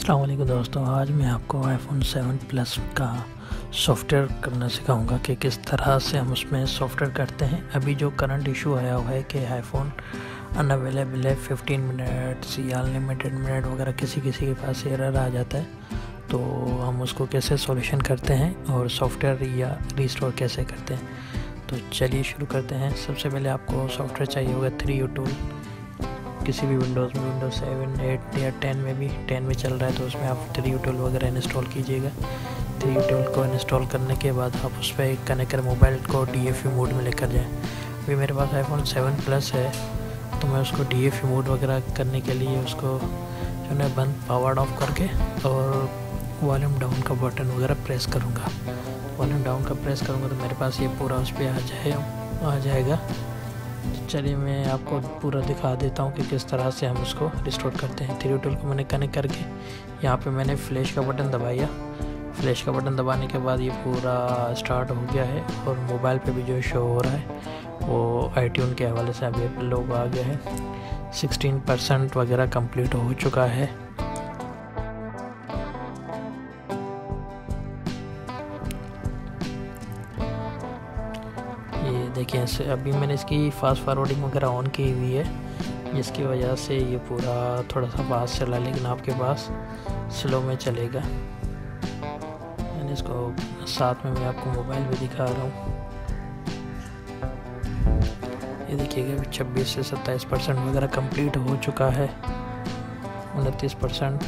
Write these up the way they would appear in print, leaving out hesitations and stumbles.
अस्सलाम वालेकुम दोस्तों, आज मैं आपको आईफोन 7 प्लस का सॉफ्टवेयर करना सिखाऊंगा कि किस तरह से हम उसमें सॉफ्टवेयर करते हैं। अभी जो करंट इशू आया हुआ है कि आईफोन अनअवेलेबल है, 15 मिनट्स या अनलिमिटेड मिनट वगैरह किसी के पास एरर आ जाता है, तो हम उसको कैसे सॉल्यूशन करते हैं और सॉफ्टवेयर या रिस्टोर कैसे करते हैं। तो चलिए शुरू करते हैं। सबसे पहले आपको सॉफ्टवेयर चाहिए होगा 3U टूल। किसी भी विंडोज़ में, विंडोज 7, 8 या 10 में भी, 10 में चल रहा है तो उसमें आप 3U टूल वगैरह इंस्टॉल कीजिएगा। 3U टूल को इंस्टॉल करने के बाद आप उस पर कनेक्ट कर मोबाइल को DFU मोड में लेकर जाएं। अभी मेरे पास आईफोन 7 प्लस है तो मैं उसको DFU मोड वगैरह करने के लिए उसको जो है बंद पावर ऑफ करके और वॉल्यूम डाउन का बटन वगैरह प्रेस करूँगा। वॉल्यूम डाउन का प्रेस करूँगा तो मेरे पास ये पूरा उस पर आ जाएगा। चलिए मैं आपको पूरा दिखा देता हूँ कि किस तरह से हम इसको रिस्टोर करते हैं। 3U टूल को मैंने कनेक्ट करके यहाँ पे मैंने फ्लैश का बटन दबाया। फ्लैश का बटन दबाने के बाद ये पूरा स्टार्ट हो गया है और मोबाइल पे भी जो शो हो रहा है वो iTunes के हवाले से अभी लोग आ गया है। 16% वगैरह कंप्लीट हो चुका है। ये देखिए ऐसे अभी मैंने इसकी फास्ट फॉरवर्डिंग वगैरह ऑन की हुई है, जिसकी वजह से ये पूरा थोड़ा सा फास्ट चला, लेकिन आपके पास स्लो में चलेगा। मैंने इसको साथ में मैं आपको मोबाइल भी दिखा रहा हूँ। ये देखिएगा अभी 26 से 27% वगैरह कंप्लीट हो चुका है। 29%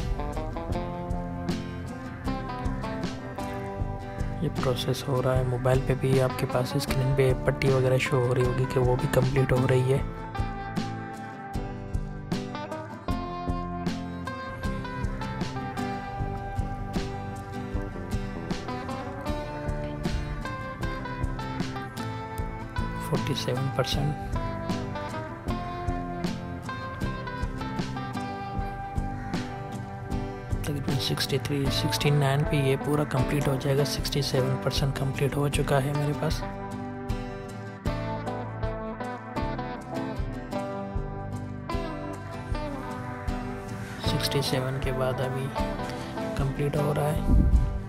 ये प्रोसेस हो रहा है। मोबाइल पे भी आपके पास स्क्रीन पे पट्टी वगैरह शो हो रही होगी कि वो भी कंप्लीट हो रही है। %47 तकरीबन 69 पे ये पूरा कंप्लीट हो जाएगा। 67% कंप्लीट हो चुका है मेरे पास। $67 के बाद अभी कंप्लीट हो रहा है।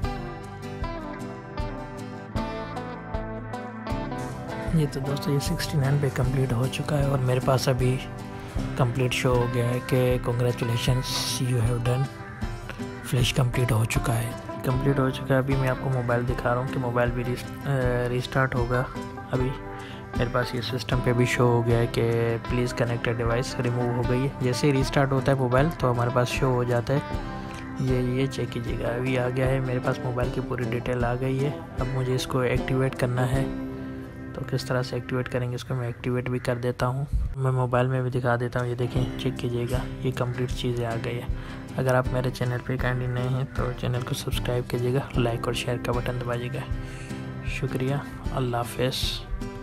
ये तो दोस्तों ये 69 पे कंप्लीट हो चुका है और मेरे पास अभी कंप्लीट शो हो गया है कि congratulations you have done, flash complete हो चुका है। कंप्लीट हो चुका है। अभी मैं आपको मोबाइल दिखा रहा हूँ कि मोबाइल भी रीस्टार्ट होगा। अभी मेरे पास ये सिस्टम पे भी शो हो गया है कि प्लीज़ कनेक्टेड डिवाइस रिमूव हो गई है। जैसे ही रीस्टार्ट होता है मोबाइल तो हमारे पास शो हो जाता है। ये चेक कीजिएगा, अभी आ गया है मेरे पास, मोबाइल की पूरी डिटेल आ गई है। अब मुझे इसको एक्टिवेट करना है, तो किस तरह से एक्टिवेट करेंगे इसको मैं एक्टिवेट भी कर देता हूँ। मैं मोबाइल में भी दिखा देता हूँ। ये देखें, चेक कीजिएगा, ये कंप्लीट चीज़ें आ गई है। अगर आप मेरे चैनल पे काइंडली नए हैं तो चैनल को सब्सक्राइब कीजिएगा, लाइक और शेयर का बटन दबाइएगा। शुक्रिया, अल्लाह हाफ़िज़।